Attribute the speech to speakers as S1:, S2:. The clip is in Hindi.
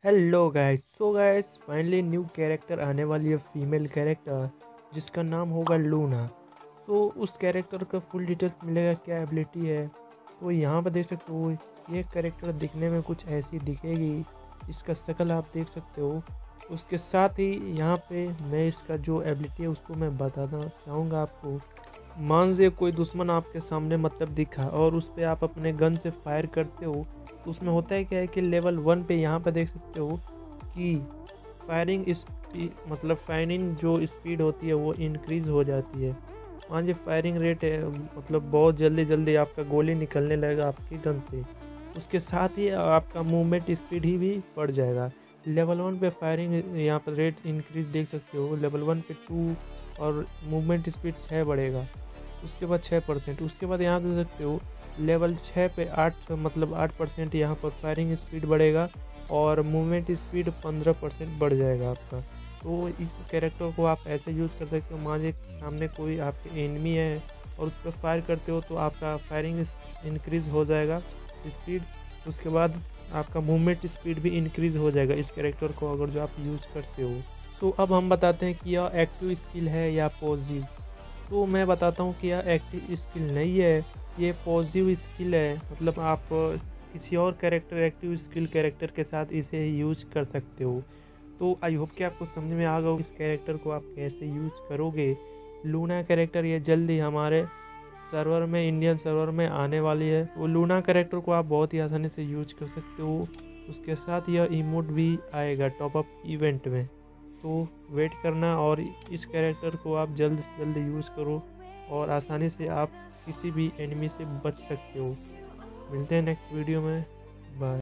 S1: Hello guys, so guys finally new character आने वाली है, फीमेल कैरेक्टर जिसका नाम होगा लूना। तो उस कैरेक्टर का फुल डिटेल्स मिलेगा, क्या एबिलिटी है। तो यहाँ पर देख सकते हो ये कैरेक्टर दिखने में कुछ ऐसी दिखेगी, इसका शक्ल आप देख सकते हो। उसके साथ ही यहाँ पे मैं इसका जो एबिलिटी है उसको मैं बताना चाहूँगा आपको। मान लीजिए कोई दुश्मन आपके सामने मतलब दिखा और उस पर आप अपने गन से फायर करते हो, तो उसमें होता है क्या है कि लेवल 1 पे यहाँ पर देख सकते हो कि फायरिंग स्पीड मतलब फायरिंग जो स्पीड होती है वो इंक्रीज़ हो जाती है। मान लीजिए फायरिंग रेट है, मतलब बहुत जल्दी जल्दी आपका गोली निकलने लगेगा आपकी गन से। उसके साथ ही आपका मूवमेंट स्पीड ही भी बढ़ जाएगा। लेवल 1 पे फायरिंग यहाँ पर रेट इंक्रीज देख सकते हो, लेवल 1 पे 2 और मूवमेंट स्पीड 6 बढ़ेगा। उसके बाद 6%, उसके बाद यहाँ देख सकते हो लेवल 6 पे 8 मतलब 8% यहाँ पर फायरिंग स्पीड बढ़ेगा और मूवमेंट स्पीड 15% बढ़ जाएगा आपका। तो इस कैरेक्टर को आप ऐसे यूज़ कर सकते हो, मान लीजिए सामने कोई आपके एनिमी है और उस पर फायर करते हो तो आपका फायरिंग इंक्रीज़ हो जाएगा स्पीड। उसके बाद आपका मूवमेंट स्पीड भी इंक्रीज़ हो जाएगा इस कैरेक्टर को अगर जो आप यूज़ करते हो। तो अब हम बताते हैं कि यह एक्टिव स्किल है या पॉजिटिव। तो मैं बताता हूँ कि यह एक्टिव स्किल नहीं है, ये पॉजिटिव स्किल है। मतलब आप किसी और कैरेक्टर एक्टिव स्किल कैरेक्टर के साथ इसे यूज कर सकते हो। तो आई होप कि आपको समझ में आ गया इस कैरेक्टर को आप कैसे यूज करोगे। लूना कैरेक्टर ये जल्दी हमारे सर्वर में, इंडियन सर्वर में आने वाली है। वो लूना कैरेक्टर को आप बहुत ही आसानी से यूज कर सकते हो। उसके साथ यह इमोट भी आएगा टॉपअप इवेंट में। तो वेट करना और इस कैरेक्टर को आप जल्द से जल्द यूज़ करो और आसानी से आप किसी भी एनिमी से बच सकते हो। मिलते हैं नेक्स्ट वीडियो में। बाय।